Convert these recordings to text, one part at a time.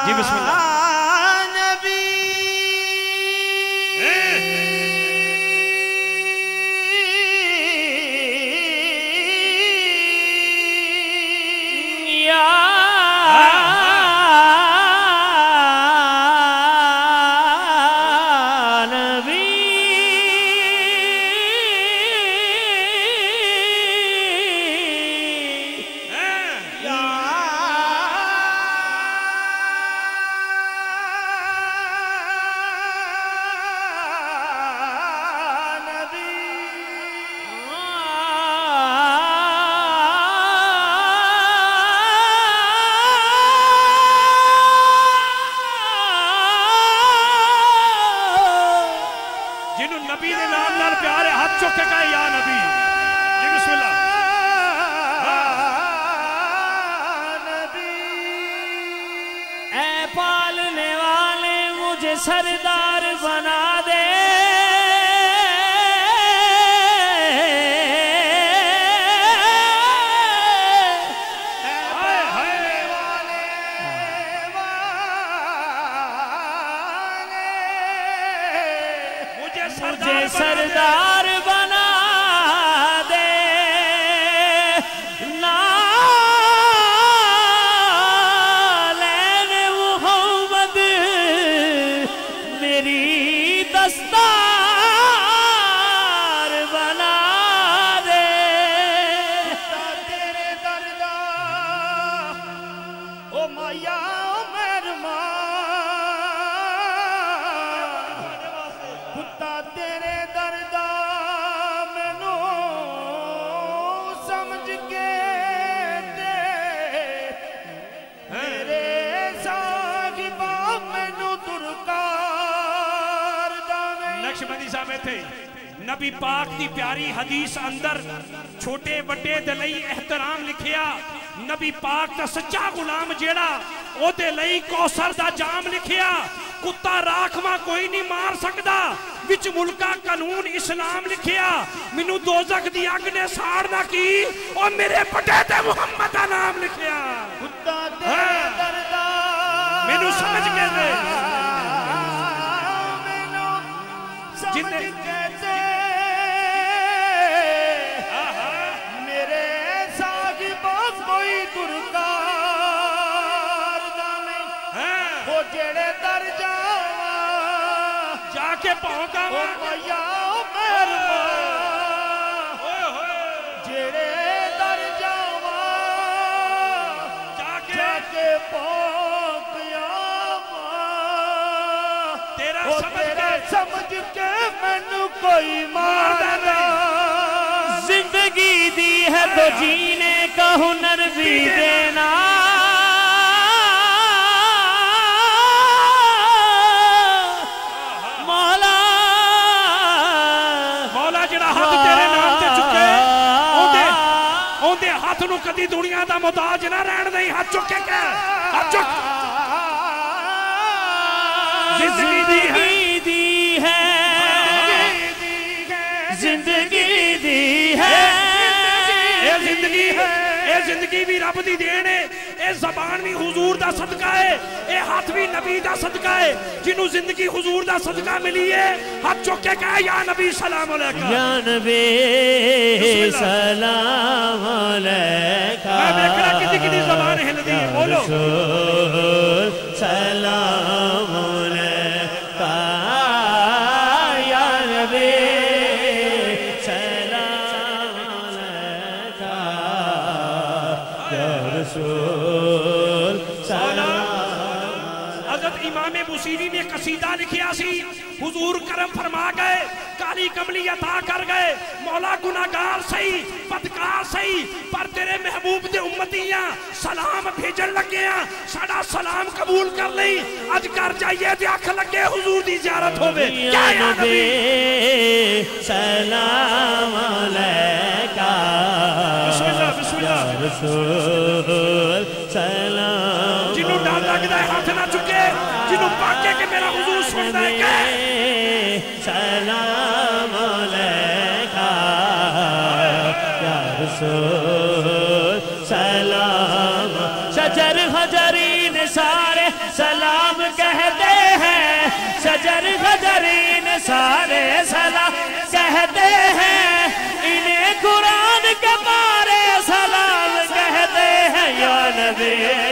जी बिस्मिल्लाह। नबी के नाम नाल प्यार है, हाथ चुक के कहे या नबी। जी बिस्मिल्लाह। ऐ पालने वाले मुझे सरदार बना दे, मुझे सरदार बना दे, नालैन मुहम्मद मेरी दस्तार बना दे। तेरे दरदा ओ माया पुत्ता तेरे दरदा मैनू समझ के दे, मेरे साहिबा मैनू दुरकार दावे। नक्शबंदी साहब थे नबी पाक की प्यारी हदीस अंदर छोटे बड़े दे लई एहतराम लिखिया। नबी पाक का सच्चा गुलाम जेड़ा ओदे लई कौसर दा जाम लिखिया। कुत्ता राखवा कोई नहीं मार सकता, विच मुल्का कानून इस्लाम लिखिया। मैनू दोजख दी अग ने साड़ना की और मेरे पटे ते मुहम्मद दा नाम लिखिया। कुत्ता तेरे दरदा मैनू समझ के दे, मैनू समझ के दे, मेरे साहिबा कोई दुरकार दावे। वो जेड़े दर जावा जाके भौंका ओ मैया मेहरबान, जेड़े दर जावा जाके भौंकिया तेरा समझ के मैनू कोई मारदा। जिंदगी दी है तो जीने का हुनर भी देना, मौला मौला जड़ा हाथ तेरे नाम ते चुके ओंदे हाथ नू कदी दुनिया दा मुताज ना रहन दई। हाथ चुक के कह, हाथ चुक। जिंदगी दी है, जिंदगी दी है, ये जिंदगी है, ये जिंदगी भी रब दी देन है। ये जबान भी हुजूर दा सदका है, ये हाथ भी नबी दा सदका है। जिन्हों जिंदगी हुजूर दा सदका मिली है, हाथ चुक के कहे या नबी सलाम अलैका, या नबी सलाम अलैका। मैं देख रहा कितनी कितनी जबान हिलदी है, बोलो सलाम अलैका या नबी सलाम अलैका या रसूल सलाम। हज़रत इमाम बुसीरी ने कसीदा लिखिया सी, हुजूर करम फरमा गए, काली कमली अता कर गए। मौला गुनाहगार सही बदकार सही, पर तेरे महबूब दे उम्मतियां सलाम भेजन लगे हैं, साडा सलाम कबूल कर लई। अज कर जाइए ते अख लगे हुजूर दी ज़ियारत होवे। या नबी सलाम अलैका बिस्मिल्लाह बिस्मिल्लाह। या रसूल सलाम। जिन्हों डर लगता है हाथ ना चुके, जिन्हों पाके के मेरा हुजूर सुनता है कहे सलाम अलैका या रसूल सलाम। शजर हजरीन सारे सलाम सारे सलाम कहते हैं, इन्हें कुरान के बारे सलाम कहते हैं या नबी।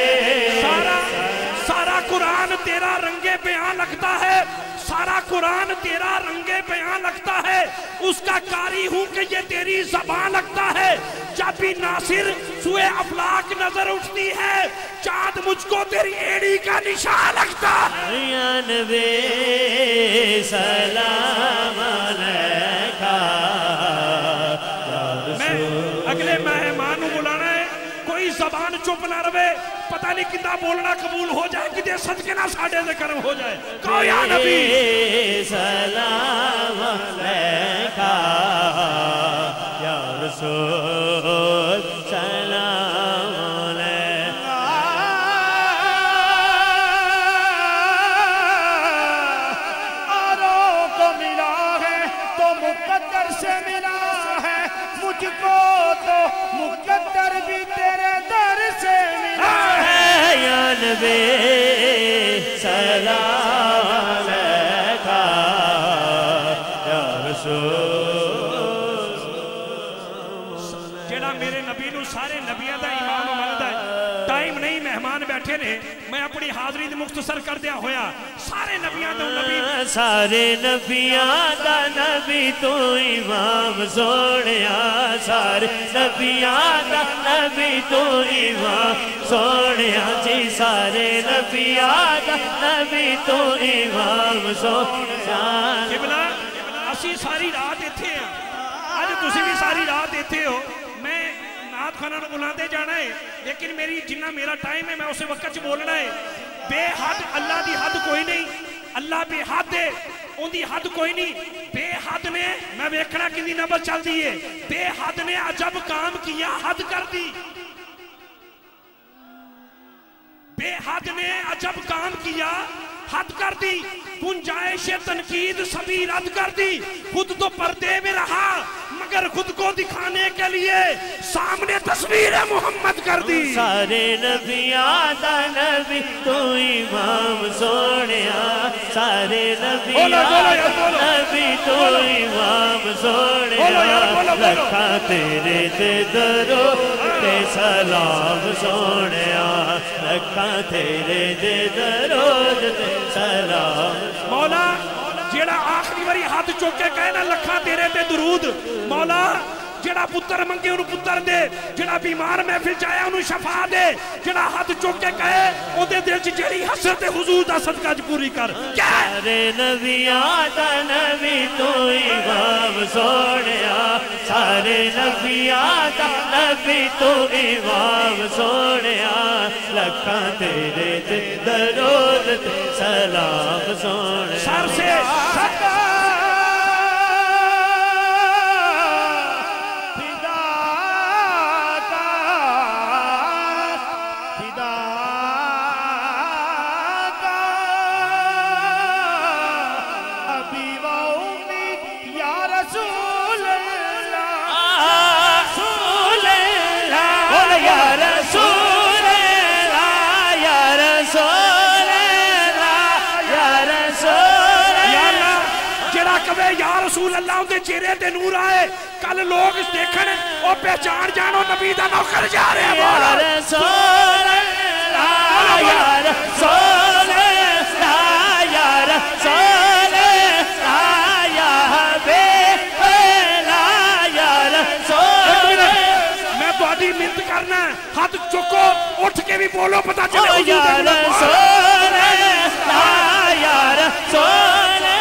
सारा कुरान तेरा रंगे बयां लगता है, सारा कुरान तेरा रंगे बयां लगता है, उसका कारी हूं कि ये तेरी ज़बान लगता है। जब भी नासिर सुए अफलाक नजर उठती है, चांद मुझको तेरी एड़ी का निशान लगता है। या नबी सलाम अलैका। मैं अगले मेहमान बुलाना है, कोई जबान चुप ना रहे, पता नहीं कितना बोलना कबूल हो जाए, कि सदके ना साढ़े से कर्म हो जाए। कहो या नबी सलाम अलैका या रसूल सलाम अलैका। औरों को मिला है तो मुकद्दर से मिला है, मुझको तो मुकद्दर भी तेरे दर से मिला है। या नबी सलाम अलैका या रसूल। जेड़ा मेरे नबी नू सारे नबियां दा इमाम मनदा है। टाइम नहीं, मेहमान बैठे ने, मैं अपनी हाजरी मुख्तसर कर दिया होया। सारे नबियां दा नबी, सारे नबियां दा नबी तू इमाम सोनिया। सारे नबियां दा नबी तू इमाम सोनिया जी। सारे नबियां दा नबी तू इमाम सोनिया। किबला असी सारी रात इत्थे हैं, अज तुसी भी सारी रात इत्थे हो। मैं नात खाना बुलाते जाना है, लेकिन मेरी जिन्ना मेरा टाइम है मैं उस वक्त च बोलना है। बेहद अल्लाह की हद कोई नहीं, अल्लाह बेहद है, उनकी हद कोई नहीं। बेहद ने मैं वेखना कि नबज चलती है। बेहद ने अजब काम किया, हद कर दी। बेहद ने अजब काम किया, हद कर दी। गुंजाइश तनकीद सभी रद्द कर दी। खुद तो पर्दे में रहा, मगर खुद को दिखाने के लिए सामने तस्वीर मोहम्मद कर दी। सारे नबियां दा नबी तू इमाम सोनिया। सारे नबियां दा नबी तू इमाम सोनिया। लखा तेरे ते दरो ते सलाम सोनिया। लखा तेरे ते दरो ते सलाम। मौला जेड़ा आखिरी बारी हाथ चुक के कहे ना लखा तेरे ते दरूद। मौला जेड़ा पुत्र मंगे उन्हें पुत्र दे, जेड़ा बीमार महफिल च आया उन्हें शफा दे, जेड़ा हाथ चुक के कहे ओदे दिल च जेड़ी हसरत हुजूर दा सदका च पूरी कर। सारे नबियां दा नबी तू इमाम सोनिया। सारे नबियां दा नबी तू इमाम सोनिया। लखा तेरे ते दरूद ते सलाम सोनिया। सर से या रसूल अल्लाह उनके चेहरे ते नूर आए, कल लोग देखन और पहचान जानो नबी दा नौकर जा रहे हैं। या रसूल अल्लाह या रसूल अल्लाह या रसूल अल्लाह या हबीब अल्लाह या रसूल। मैं तुम्हारी मिन्नत करना, हाथ चुको, उठ के भी बोलो, पता चले या रसूल अल्लाह या रसूल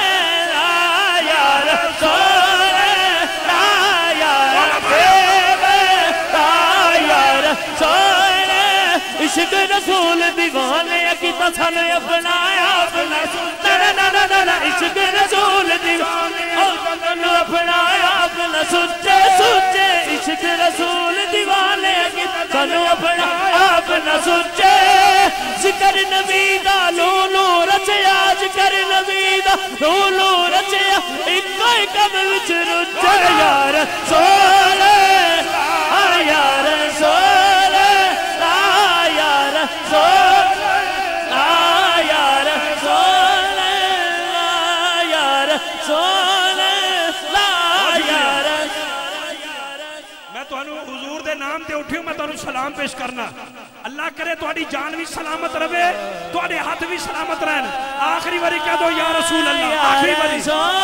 इश्क रसूल दीवाने किता सानू अपनाया अपना। इश्क रसूल दीवाने अपनाया अपना। सुच्चे सुच्चे इश्क रसूल दीवाने किता सानू अपनाया अपना। सुच्चे जिक्र नबी दा लोलो रचया, जिक्र नबी दा लोलो रचया, इक कम विच रुचे। या रसूल या रसूल उठियो मैं तुहानू सलाम पेश करना। अल्लाह करे तुहाडी जान भी सलामत रहे, तुहाडे हाथ भी सलामत रहन। आखिरी बारी कह दो या रसूल अल्लाह, आखिरी बारी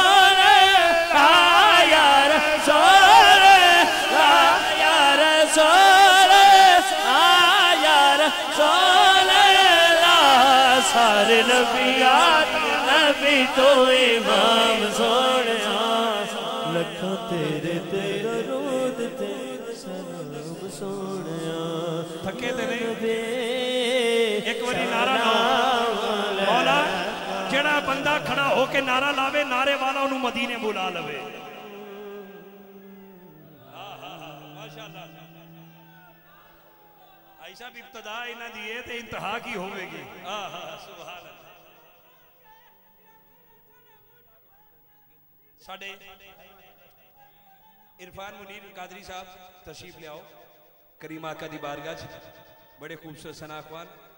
सारे नबियात नबी तो इमाम सोने लखा तेरे तेरा रोद तेरे सलाम सोने थके ते नहीं। एक बारी नारा मौला जेड़ा बंदा खड़ा होके नारा लावे, नारे वाला उन्होंने मदीने बुला लवे। माशाअल्लाह ऐसा भी इब्तदा इन्हां दी है ते इंतहा की होवेगी। सुभान अल्लाह। साडे इरफान मुनीर कादरी साहब तशरीफ ले आओ करीम आका दी बारगाह। बड़े खूबसूरत सना अखवान।